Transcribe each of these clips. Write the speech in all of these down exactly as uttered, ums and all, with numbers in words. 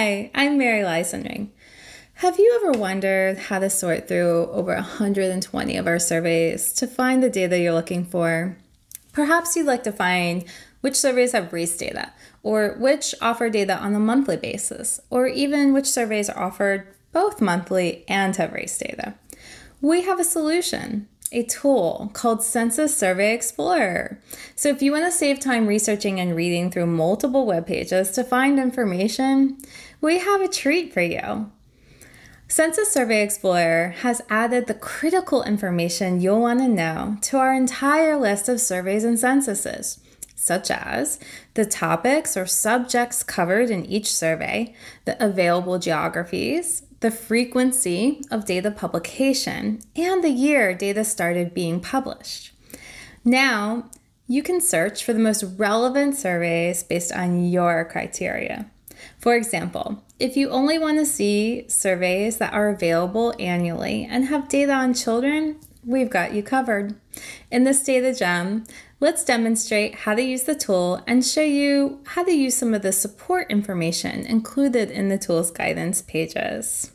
Hi, I'm Mary Lysenring. Have you ever wondered how to sort through over one hundred twenty of our surveys to find the data you're looking for? Perhaps you'd like to find which surveys have race data, or which offer data on a monthly basis, or even which surveys are offered both monthly and have race data. We have a solution, a tool called Census Survey Explorer. So if you want to save time researching and reading through multiple web pages to find information, we have a treat for you. Census Survey Explorer has added the critical information you'll want to know to our entire list of surveys and censuses, such as the topics or subjects covered in each survey, the available geographies, the frequency of data publication, and the year data started being published. Now, you can search for the most relevant surveys based on your criteria. For example, if you only want to see surveys that are available annually and have data on children, we've got you covered. In this data gem, let's demonstrate how to use the tool and show you how to use some of the support information included in the tool's guidance pages.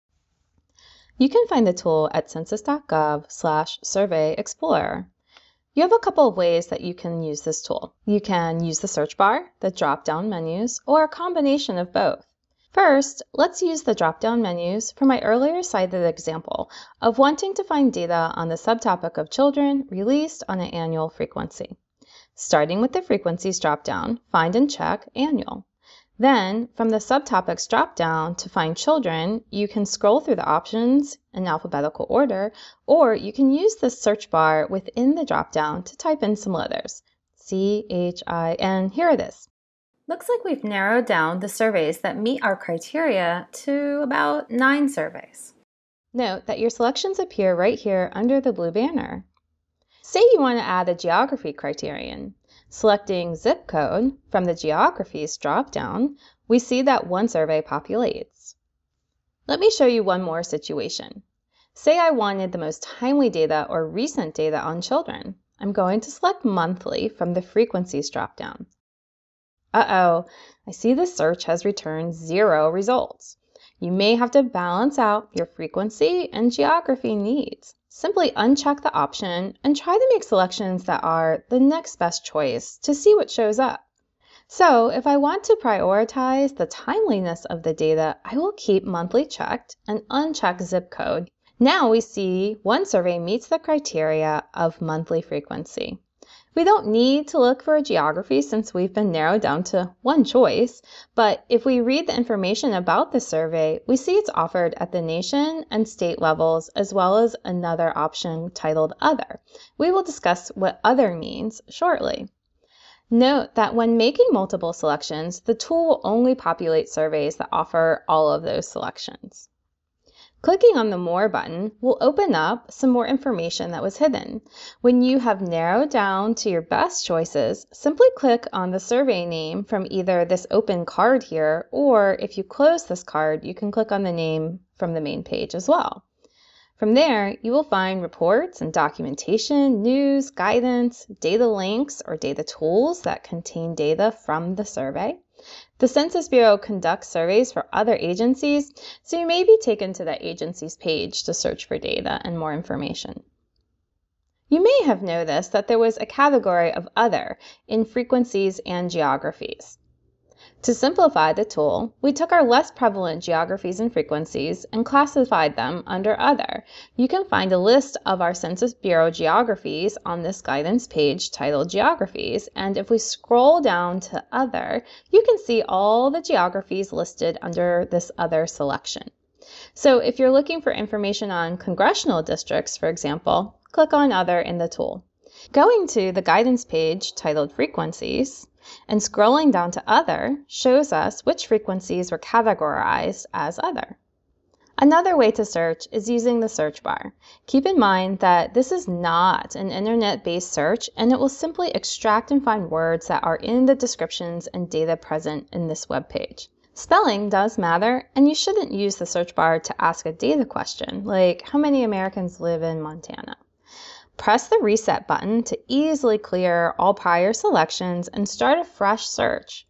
You can find the tool at census dot gov slash survey explorer. You have a couple of ways that you can use this tool. You can use the search bar, the drop-down menus, or a combination of both. First, let's use the drop-down menus for my earlier cited example of wanting to find data on the subtopic of children released on an annual frequency. Starting with the frequencies drop-down, find and check annual. Then, from the subtopics drop-down to find children, you can scroll through the options in alphabetical order, or you can use the search bar within the drop-down to type in some letters. C, H, I, and here it is. Looks like we've narrowed down the surveys that meet our criteria to about nine surveys. Note that your selections appear right here under the blue banner. Say you want to add a geography criterion. Selecting zip code from the geographies drop-down, we see that one survey populates. Let me show you one more situation. Say I wanted the most timely data or recent data on children. I'm going to select monthly from the frequencies drop-down. Uh-oh, I see the search has returned zero results. You may have to balance out your frequency and geography needs. Simply uncheck the option and try to make selections that are the next best choice to see what shows up. So if I want to prioritize the timeliness of the data, I will keep monthly checked and uncheck zip code. Now we see one survey meets the criteria of monthly frequency. We don't need to look for a geography since we've been narrowed down to one choice, but if we read the information about the survey, we see it's offered at the nation and state levels, as well as another option titled Other. We will discuss what Other means shortly. Note that when making multiple selections, the tool will only populate surveys that offer all of those selections. Clicking on the More button will open up some more information that was hidden. When you have narrowed down to your best choices, simply click on the survey name from either this open card here, or if you close this card, you can click on the name from the main page as well. From there, you will find reports and documentation, news, guidance, data links or data tools that contain data from the survey. The Census Bureau conducts surveys for other agencies, so you may be taken to that agency's page to search for data and more information. You may have noticed that there was a category of Other in frequencies and geographies. To simplify the tool, we took our less prevalent geographies and frequencies and classified them under Other. You can find a list of our Census Bureau geographies on this guidance page titled Geographies, and if we scroll down to Other, you can see all the geographies listed under this Other selection. So if you're looking for information on congressional districts, for example, click on Other in the tool. Going to the guidance page titled Frequencies, and scrolling down to Other shows us which frequencies were categorized as Other. Another way to search is using the search bar. Keep in mind that this is not an internet-based search, and it will simply extract and find words that are in the descriptions and data present in this web page. Spelling does matter, and you shouldn't use the search bar to ask a data question, like how many Americans live in Montana. Press the Reset button to easily clear all prior selections and start a fresh search.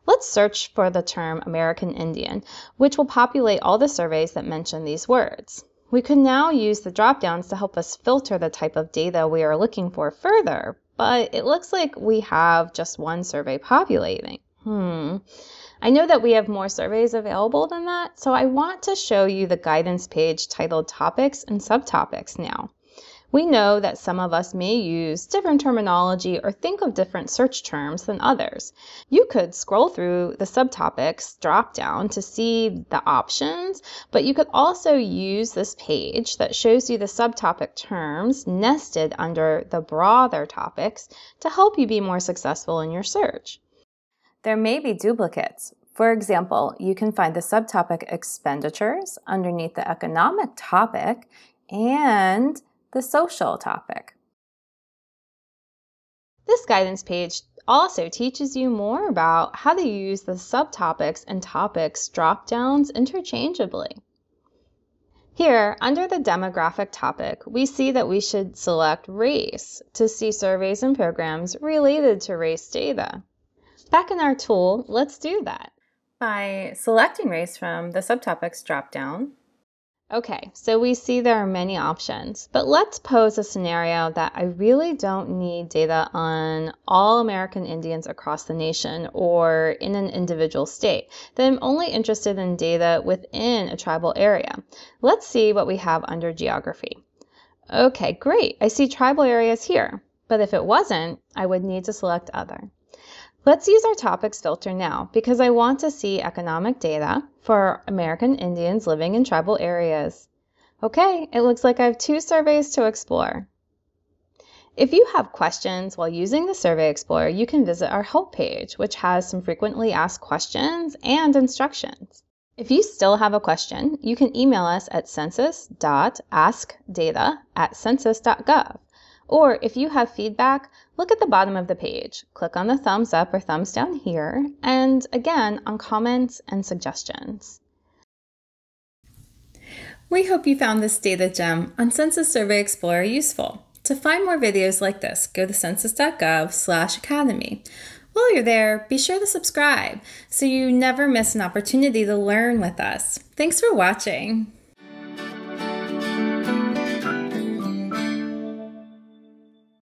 Let's search for the term American Indian, which will populate all the surveys that mention these words. We could now use the drop-downs to help us filter the type of data we are looking for further, but it looks like we have just one survey populating. Hmm. I know that we have more surveys available than that, so I want to show you the guidance page titled Topics and Subtopics now. We know that some of us may use different terminology or think of different search terms than others. You could scroll through the subtopics drop-down to see the options, but you could also use this page that shows you the subtopic terms nested under the broader topics to help you be more successful in your search. There may be duplicates. For example, you can find the subtopic expenditures underneath the economic topic and the social topic. This guidance page also teaches you more about how to use the subtopics and topics drop-downs interchangeably. Here, under the demographic topic, we see that we should select race to see surveys and programs related to race data. Back in our tool, let's do that. By selecting race from the subtopics drop-down. Okay, so we see there are many options, but let's pose a scenario that I really don't need data on all American Indians across the nation or in an individual state, that I'm only interested in data within a tribal area. Let's see what we have under geography. Okay, great, I see tribal areas here, but if it wasn't, I would need to select other. Let's use our topics filter now because I want to see economic data for American Indians living in tribal areas. Okay, it looks like I have two surveys to explore. If you have questions while using the Survey Explorer, you can visit our help page, which has some frequently asked questions and instructions. If you still have a question, you can email us at census dot ask data at census dot gov. Or if you have feedback, look at the bottom of the page. Click on the thumbs up or thumbs down here, and again on comments and suggestions. We hope you found this data gem on Census Survey Explorer useful. To find more videos like this, go to census dot gov slash academy. While you're there, be sure to subscribe so you never miss an opportunity to learn with us. Thanks for watching.